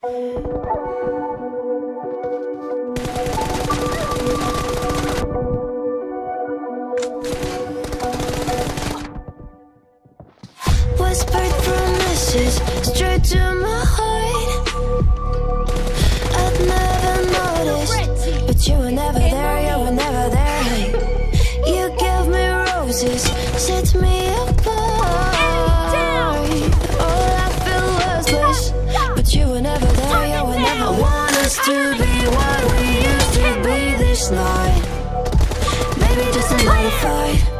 Whispered promises straight to my heart. I'd never noticed, but you were never there, you were never there. You gave me roses, set me apart. Oh, I feel worthless, but you were never there, you were never. I want us to be what we used to be this night. Maybe just another fight.